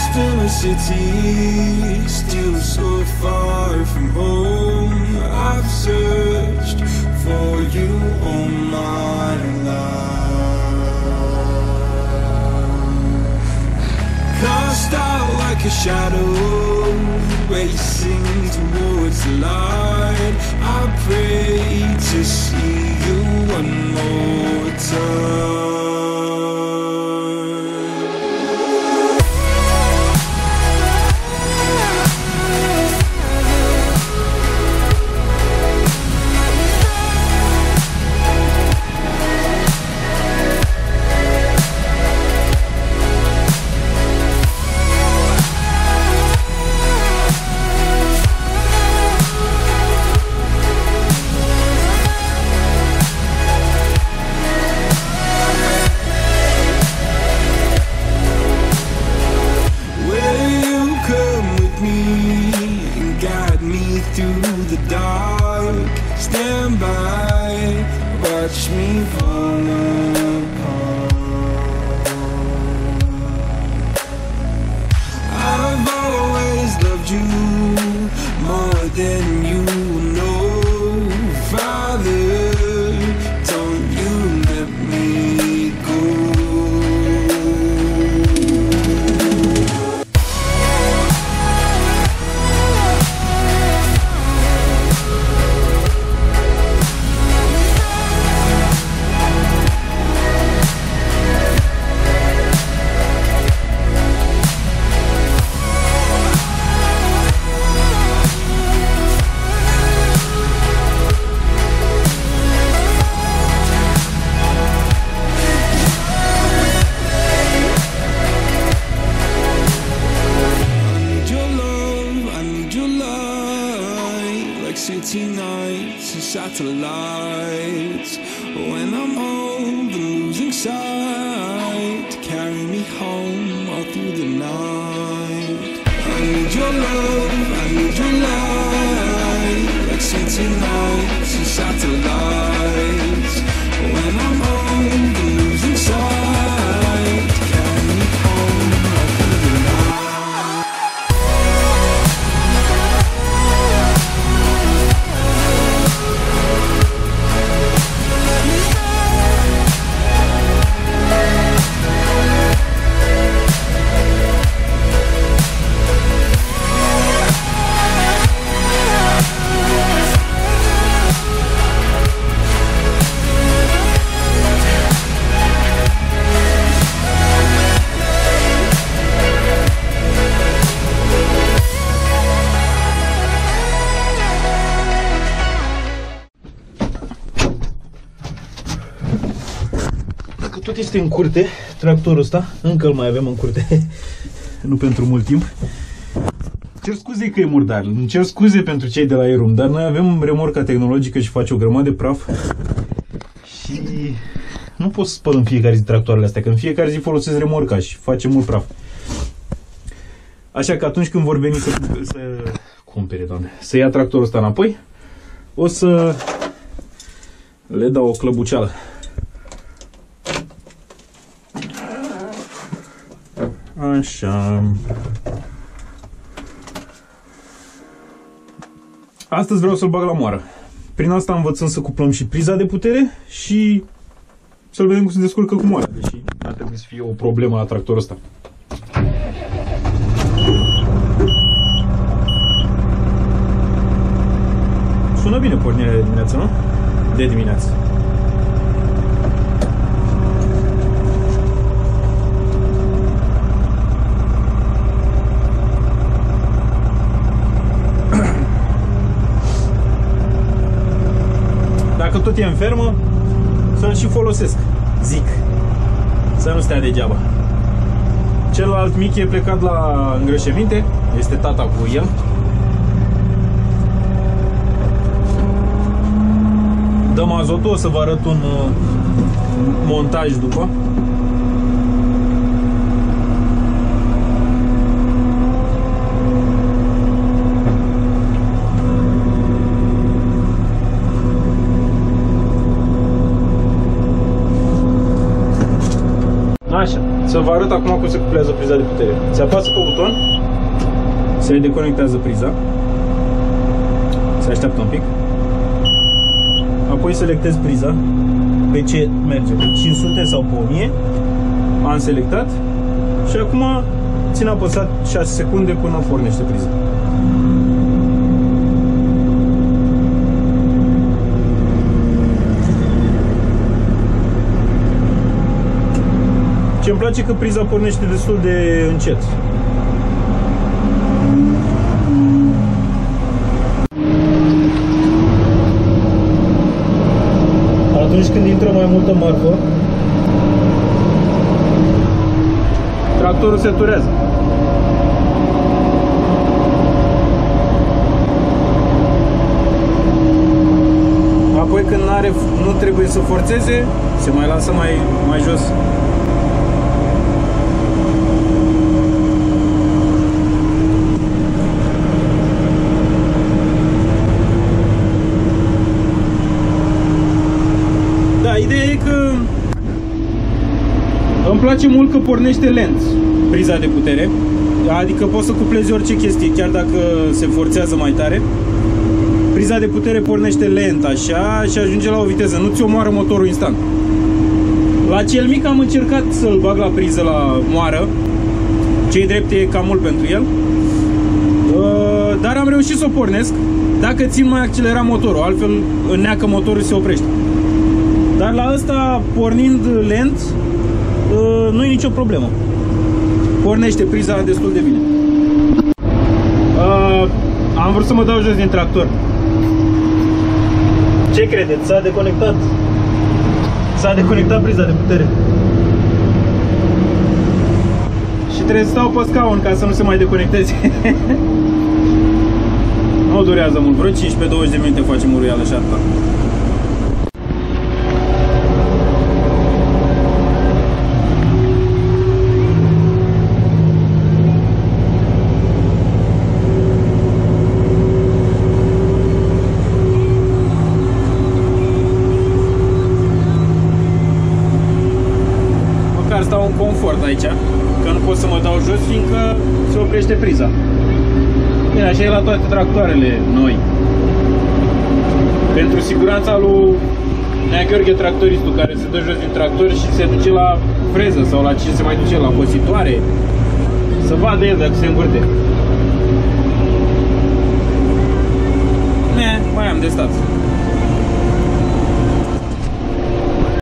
in a city, still so far from home. I've searched for you all my life. Cast out like a shadow, racing towards the light. I pray to see you one more time. Through the dark, stand by, watch me fall apart. I've always loved you more than you know. Father, don't you let me go. City nights and satellites. When I'm old and losing sight, carry me home all through the night. I need your love, I need your light, like city nights and satellites. When I'm old and losing sight, carry me home all through the night. Tot este în curte, tractorul ăsta, încă îl mai avem în curte, nu pentru mult timp. Cer scuze că e murdar, îmi cer scuze pentru cei de la Erum, dar noi avem remorca tehnologică și face o grămadă de praf și nu pot să spăl în fiecare zi tractoarele astea, că în fiecare zi folosesc remorca și face mult praf. Așa că atunci când vor veni să cumpere, Doamne, să ia tractorul ăsta înapoi, o să le dau o clăbuceală. Așa. Astăzi vreau să-l bag la moară. Prin asta învățăm să cuplăm și priza de putere și să-l vedem cum se descurcă cu moara. Deși ar trebui să fie o problemă la tractorul ăsta. Sună bine pornirea de dimineață, nu? De dimineață. Dacă tot e în fermă, să-l și folosesc, zic, să nu stea degeaba. Celălalt mic e plecat la îngrășăminte, este tata cu el. Dăm azotul, o să vă arăt un montaj după. Așa, Să vă arăt acum cum se cuplează priza de putere. Se apasă pe buton, se deconectează priza, se așteaptă un pic, apoi selectez priza, pe ce merge, pe 500 sau pe 1000, am selectat și acum țin apăsat 6 secunde până pornește priza. Ce îmi place că priza pornește destul de încet. Atunci când intră mai multă marfă, tractorul se turează. Apoi când nu trebuie să forțeze, se mai lasă mai jos. Ideea e că îmi place mult că pornește lent priza de putere, adică poți să cuplezi orice chestie, chiar dacă se forțează mai tare. Priza de putere pornește lent așa și ajunge la o viteză, nu ți omoară motorul instant. La cel mic am încercat să-l bag la priză la moară, ce-i drept e cam mult pentru el, dar am reușit să o pornesc dacă țin mai accelerat motorul, altfel înneacă motorul și se oprește. Dar la ăsta, pornind lent, nu e nicio problemă. Pornește priza destul de bine. Am vrut să mă dau jos din tractor. Ce credeți? S-a deconectat. S-a deconectat priza de putere. Și trebuie să stau pe scaun ca să nu se mai deconecteze. Nu durează mult, vreo 15-20 de minute facem uruială și atâta. Stau în confort aici, că nu pot să mă dau jos, fiindcă se oprește priza. Bine, așa e la toate tractoarele noi. Pentru siguranța lui Nea Gheorghe, tractoristul, care se dă jos din tractor și se duce la freză sau la ce se mai duce, la cositoare, să vadă el dacă se învârte. Mai am de stat.